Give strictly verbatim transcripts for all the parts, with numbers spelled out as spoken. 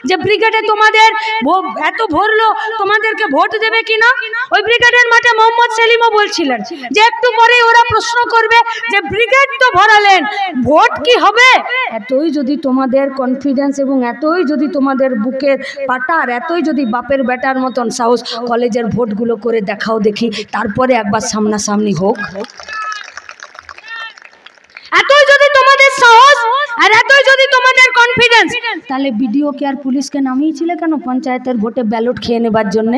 যে ব্রিগেডে তোমাদের এত ভরলো, তোমাদেরকে ভোট দেবে কিনা? ওই ব্রিগেডের মাঠে মোহাম্মদ সেলিমও বলছিলেন যে একটু পরে ওরা প্রশ্ন করবে যে ব্রিগেড তো ভরালেন, ভোট কি হবে? এতই যদি তোমাদের কনফিডেন্স এবং এতই যদি তোমাদের বুকের পাটার, এতই যদি বাপের বেটার মতন সাহস, কলেজের ভোটগুলো করে দেখাও দেখি, তারপরে একবার সামনাসামনি হোক। এতই যদি তোমাদের সাহস আর এতই যদি তোমাদের কনফিডেন্স, তাহলে বিডিও কে আর পুলিশকে নামিয়েছিলে কেন পঞ্চায়েতের ভোটে ব্যালট খেয়ে নেবার জন্যে?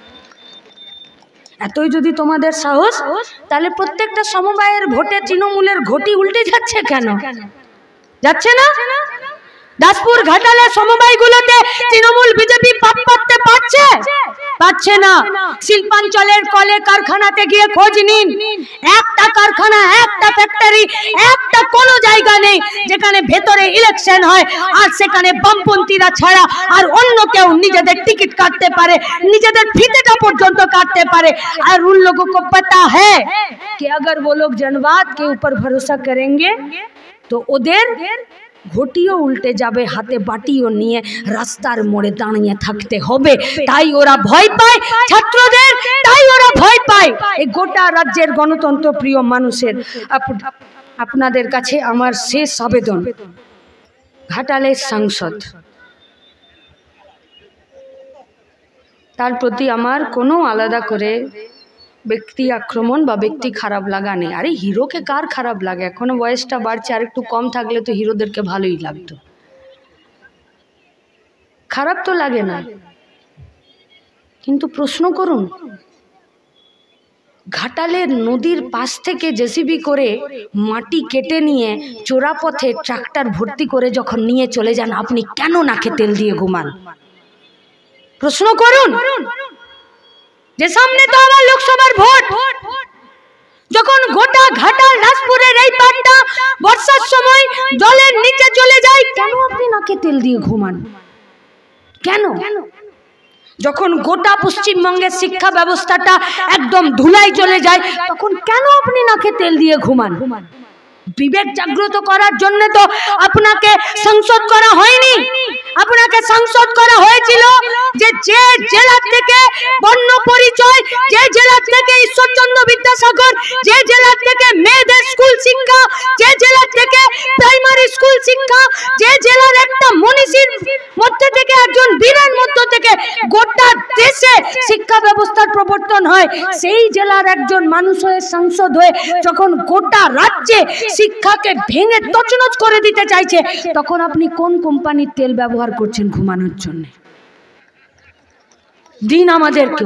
এতই যদি তোমাদের সাহস, তাহলে প্রত্যেকটা সমবায়ের ভোটে তৃণমূলের ঘটি উল্টে যাচ্ছে কেন? যাচ্ছে না? দাসপুর ঘাটালে সমবায়গুলোতে তৃণমূল বিজেপি পাপ করতে পারছে? পারছে না। শিল্পাঞ্চলের কলে কারখানাতে গিয়ে খোঁজ নিন, একটা কারখানা, একটা ফ্যাক্টরি, একটা কোনো জায়গা নেই যেখানে ভেতরে ইলেকশন হয় আর সেখানে বামপন্থীরা ছাড়া আর অন্য কেউ নিজেদের টিকিট কাটতে পারে, নিজেদের ফিতেটা পর্যন্ত কাটতে পারে। আর उन लोगों को पता है कि अगर वो लोग जनवाद के ऊपर भरोसा करेंगे तो ওদের ঘটিও উল্টে যাবে, হাতে বাটিও নিয়ে রাস্তার মোড়ে দাঁড়িয়ে থাকতে হবে। তাই ওরা ভয় পায় ছাত্রদের, তাই ওরা ভয় পায় এই গোটা রাজ্যের গণতন্ত্র প্রিয় মানুষের। আপনাদের কাছে আমার শেষ আবেদন, ঘাটালের সাংসদ, তার প্রতি আমার কোনো আলাদা করে ব্যক্তি আক্রমণ বা ব্যক্তি খারাপ লাগা নেই। আরে হিরোকে কার খারাপ লাগে? এখনো বয়সটা বাড়ছে, আর একটু কম থাকলে তো হিরোদেরকে ভালোই লাগতো, খারাপ তো লাগে না। কিন্তু প্রশ্ন করুন, ঘাটালের নদীর পাশ থেকে জেসিবি করে মাটি কেটে নিয়ে চোরাপথে ট্রাক্টর ভর্তি করে যখন নিয়ে চলে যান, আপনি কেন নাকে তেল দিয়ে ঘুমান? প্রশ্ন করুন। যে সামনে তো আবার লোকসভার ভোট, যখন গোটা ঘাটাল দাসপুরের এই পাটটা বর্ষার সময় জলের নিচে চলে যায়, কেন আপনি নাকে তেল দিয়ে ঘুমান? কেন? যখন গোটা পশ্চিমবঙ্গের শিক্ষা ব্যবস্থাটা একদম ধুলায় চলে যায়, তখন কেন আপনি নাকে তেল দিয়ে ঘুমান? বিবেক জাগ্রত করার জন্য তো আপনাকে সংসদ করা হয়নি। আপনাকে সংসদ করা হয়েছিল যে যে জেলা থেকে বর্ণ পরিচয়, যে জেলা থেকে ঈশ্বরচন্দ্র বিদ্যাসাগর, যে জেলা থেকে মেয়েদের স্কুল শিক্ষা, যে জেলা থেকে প্রাইমারি স্কুল শিক্ষা, যে জেলার একটা মনীষীর মধ্যে থেকে একজন বীরের মধ্য থেকে গোটা দেশে শিক্ষা ব্যবস্থার প্রবর্তন হয়, সেই জেলার একজন মানুষ হয়ে সাংসদ হয়ে যখন গোটা রাজ্যে শিক্ষাকে ভেঙে তছনছ করে দিতে চাইছে, তখন আপনি কোন কোম্পানির তেল ব্যবহার করছেন ঘুমানোর জন্য? দিন আমাদেরকে,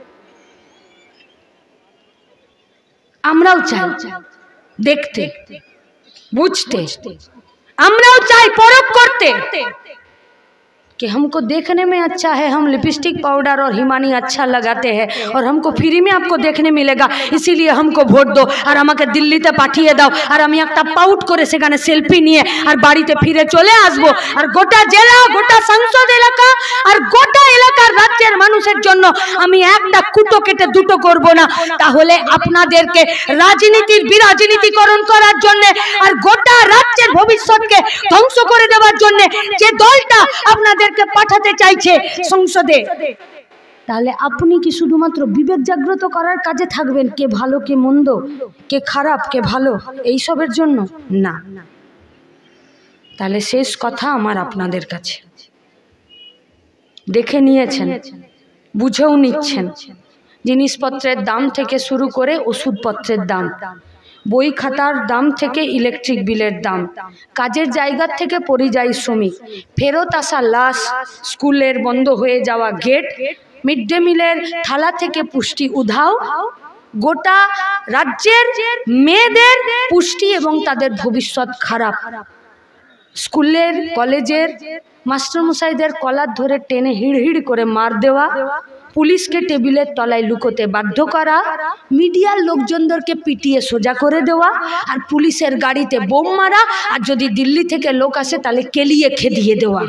আমরাও চাই দেখতে, বুঝতে, আমরাও চাই পরখ করতে कि हमको देखने में अच्छा है, हम लिपस्टिक पाउडर और हिमानी अच्छा लगाते हैं और हमको फ्री में आपको देखने मिलेगा, इसीलिए हमको ভোট দাও আর আমাকে দিল্লিতে পাঠিয়ে দাও আর আমি একটা পাউট করে সেখানে সেলফি নিয়ে আর বাড়িতে ফিরে চলে আসব। আর গোটা জেলা, গোটা সংসদ এলাকা আর গোটা এলাকার রাজ্যের মানুষের জন্য আমি একটা কুটো কেটে দুটো করব না। তাহলে আপনাদেরকে রাজনীতির বিরাজনীতিকরণ করার জন্য আর গোটা রাজ্যের ভবিষ্যৎকে ধ্বংস করে দেওয়ার জন্য যে দলটা আপনাদের পাঠাতে চাইছে সংসদে, তাহলে আপনি কি শুধুমাত্র বিবেক জাগ্রত করার কাজে থাকবেন? কে ভালো কে মন্দ, কে খারাপ কে ভালো, এইসবের জন্য না। তাহলে শেষ কথা আমার আপনাদের কাছে, দেখে নিয়েছেন, বুঝেও নিচ্ছেন, জিনিসপত্রের দাম থেকে শুরু করে ওষুধপত্রের দাম, বই খাতার দাম থেকে ইলেকট্রিক বিলের দাম, কাজের জায়গা থেকে পরিযায়ী শ্রমিক, ফেরত আসা লাশ, স্কুলের বন্ধ হয়ে যাওয়া গেট, মিড ডে মিলের থালা থেকে পুষ্টি উধাও, গোটা রাজ্যের মেয়েদের পুষ্টি এবং তাদের ভবিষ্যৎ খারাপ, স্কুলের কলেজের মাস্টারমশাইদের কলার ধরে টেনে হিড় হিড় করে মার দেওয়া, পুলিশকে টেবিলের তলায় লুকোতে বাধ্য করা, মিডিয়ার লোকজনদেরকে পিটিয়ে সোজা করে দেওয়া, আর পুলিশের গাড়িতে বোম মারা, আর যদি দিল্লি থেকে লোক আসে তাহলে কেলিয়ে খেদিয়ে দেওয়া।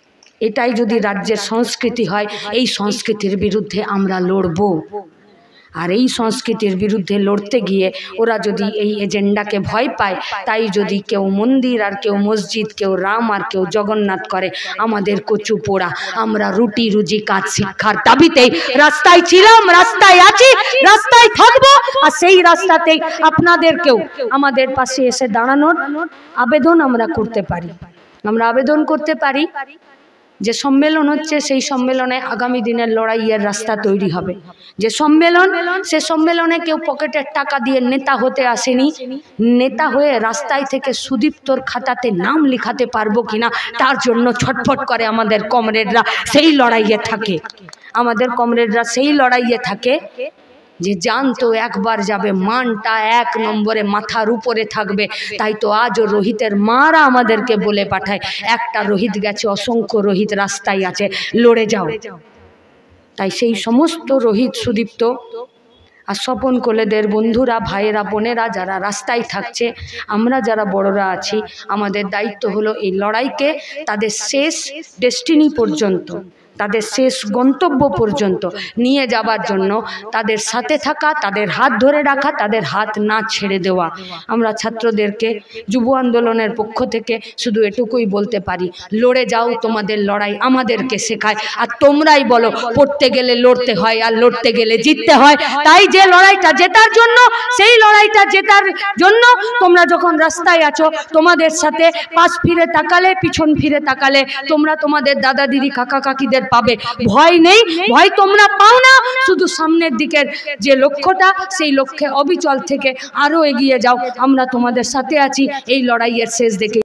এটাই যদি রাজ্যের সংস্কৃতি হয়, এই সংস্কৃতির বিরুদ্ধে আমরা লড়ব। আর এই সংস্কৃতির বিরুদ্ধে লড়তে গিয়ে ওরা যদি এই এজেন্ডাকে ভয় পায়, তাই যদি কেউ মন্দির আর কেউ মসজিদ, কেউ রাম আর কেউ জগন্নাথ করে, আমাদের কচু পোড়া, আমরা রুটি রুজি কাজ শিক্ষার দাবিতেই রাস্তায় ছিলাম, রাস্তায় আছি, রাস্তায় থাকবো। আর সেই রাস্তাতেই আপনাদেরকেও আমাদের পাশে এসে দাঁড়ানোর আবেদন আমরা করতে পারি। আমরা আবেদন করতে পারি যে সম্মেলন হচ্ছে, সেই সম্মেলনে আগামী দিনের লড়াইয়ের রাস্তা তৈরি হবে। যে সম্মেলন, সে সম্মেলনে কেউ পকেটের টাকা দিয়ে নেতা হতে আসেনি। নেতা হয়ে রাস্তায় থেকে সুদীপ্তর খাতাতে নাম লিখাতে পারবো কিনা তার জন্য ছটফট করে আমাদের কমরেডরা, সেই লড়াইয়ে থাকে। আমাদের কমরেডরা সেই লড়াইয়ে থাকে যে জানতো একবার যাবে, মানটা এক নম্বরে মাথার উপরে থাকবে। তাই তো আজও রোহিতের মারা আমাদেরকে বলে পাঠায়, একটা রোহিত গেছে, অসংখ্য রোহিত রাস্তায় আছে, লড়ে যাও। তাই সেই সমস্ত রোহিত, সুদীপ্ত আর স্বপন কোলেদের বন্ধুরা, ভাইয়েরা, বোনেরা যারা রাস্তায় থাকছে, আমরা যারা বড়রা আছি, আমাদের দায়িত্ব হলো এই লড়াইকে তাদের শেষ ডেস্টিনি পর্যন্ত, তাদের শেষ গন্তব্য পর্যন্ত নিয়ে যাবার জন্য তাদের সাথে থাকা, তাদের হাত ধরে রাখা, তাদের হাত না ছেড়ে দেওয়া। আমরা ছাত্রদেরকে যুব আন্দোলনের পক্ষ থেকে শুধু এটুকুই বলতে পারি, লড়ে যাও, তোমাদের লড়াই আমাদেরকে শেখায়। আর তোমরাই বলো, পড়তে গেলে লড়তে হয় আর লড়তে গেলে জিততে হয়। তাই যে লড়াইটা জেতার জন্য, সেই লড়াইটা জেতার জন্য তোমরা যখন রাস্তায় আছো, তোমাদের সাথে পাশ ফিরে তাকালে, পিছন ফিরে তাকালে তোমরা তোমাদের দাদা দিদি কাকা কাকিদের পাবে। ভয় নেই, ভয় তোমরা পাও না, শুধু সামনের দিকের যে লক্ষ্যটা, সেই লক্ষ্যে অবিচল থেকে আরো এগিয়ে যাও। আমরা তোমাদের সাথে আছি এই লড়াইয়ের শেষ দেখে।